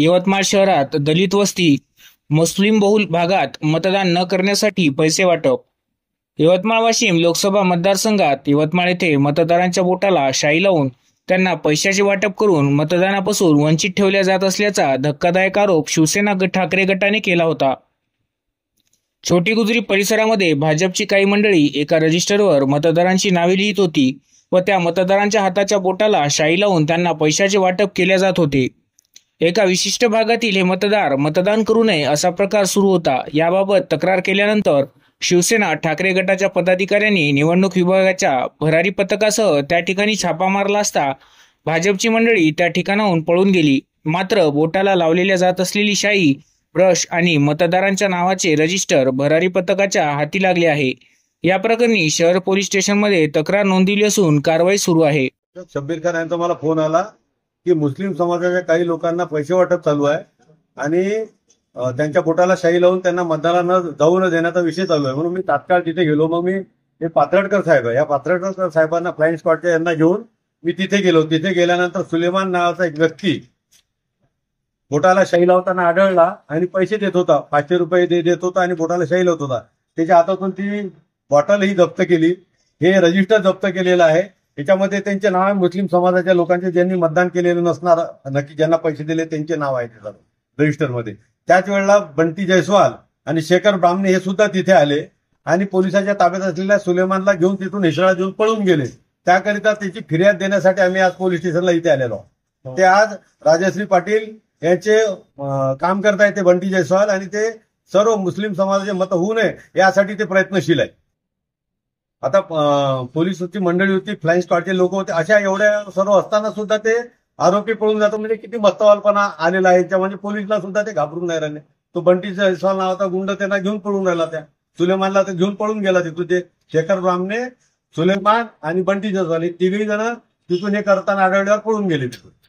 यवतमाळ शहरात दलित वस्ती मुस्लिम बहुल भागात मतदान न करण्यासाठी पैसे वाटप। यवतमाळ वाशिम लोकसभा मतदारसंघात यवतमाळ येथे मतदारांच्या बोटाला शाई लावून त्यांना पैशाचे वाटप करून मतदानापासून वंचित ठेवल्या जात असल्याचा धक्कादायक आरोप शिवसेना ठाकरे गटाने केला होता। छोटी गुजरी परिसरामध्ये भाजपची काही मंडळी एका रजिस्टरवर मतदारांची नावे लिहित होती व त्या मतदारांच्या हाताच्या बोटाला शाई लावून त्यांना पैशाचे वाटप केले जात होते। एका विशिष्ट भागातील हे मतदार मतदान करू नये असा प्रकार सुरू होता। याबाबत तक्रार केल्यानंतर शिवसेना ठाकरे गटाच्या पदाधिकाऱ्यांनी निवडणूक विभागाच्या भरारी पथकासह त्या ठिकाणी छापा मारला असता भाजपची मंडळी त्या ठिकाणाहून पळून गेली। मात्र बोटाला लावलेल्या जात असलेली शाई, ब्रश आणि मतदारांच्या नावाचे रजिस्टर भरारी पथकाच्या हाती लागले आहे। या प्रकरणी शहर पोलीस स्टेशनमध्ये तक्रार नोंदवली असून कारवाई सुरू आहे। शब्बीर खान यांचा मला फोन आला की मुस्लिम समाजाच्या काही लोकांना पैसे वाटप चालू आहे आणि त्यांच्या बोटाला शाई लावून त्यांना मतदानाला जाऊ न देण्याचा विषय चालू आहे। म्हणून मी तात्काळ तिथे गेलो। मग मी हे पात्रडकर साहेब आहे, या पात्रडकर साहेबांना फ्लाइंग स्क्वॉडच्या यांना घेऊन मी तिथे गेलो। तिथे गेल्यानंतर सुलेमान नावाचा एक व्यक्ती बोटाला शाई लावताना आढळला आणि पैसे देत होता, 500 रुपये देत होता आणि बोटाला शाई लावत होता। त्याच्या हातातून ती बॉटलही जप्त केली। हे रजिस्टर जप्त केलेलं आहे। याच्यामध्ये त्यांचे नाव आहे मुस्लिम समाजाच्या लोकांचे ज्यांनी मतदान केलेलं नसणार, नक्की ज्यांना पैसे दिले त्यांचे नाव आहे त्याच्यात रजिस्टरमध्ये। त्याच वेळेला बंटी जयस्वाल आणि शेखर ब्राह्मणे हे सुद्धा तिथे आले आणि पोलिसांच्या ताब्यात असलेल्या सुलेमानला घेऊन तिथून हिसळा देऊन पळून गेले। त्याकरिता त्याची फिर्याद देण्यासाठी आम्ही आज पोलीस स्टेशनला इथे आलेलो आहोत। ते आज राजश्री पाटील यांचे काम करता येते बंटी जयस्वाल आणि ते सर्व मुस्लिम समाजाचे मत होऊ नये यासाठी ते प्रयत्नशील आहे। आता पोलिसची मंडळी होती, फ्लाइंग स्क्वॉडचे लोक होते, अशा एवढ्या सर्व असताना सुद्धा ते आरोपी पळून जातो म्हणजे किती मस्तवालपणा आलेला आहे। म्हणजे पोलिसला सुद्धा ते घाबरून नाही राहिले। तो बंटी जयस्वाल नावाचा गुंड त्यांना घेऊन पळून राहिला, त्या सुलेमानला ते घेऊन पळून गेला तिथून। ते शेखर ब्राह्मणे, सुलेमान आणि बंटी जयस्वाल हे तिघही जण तिथून हे करताना आढळल्यावर पळून गेले तिथून।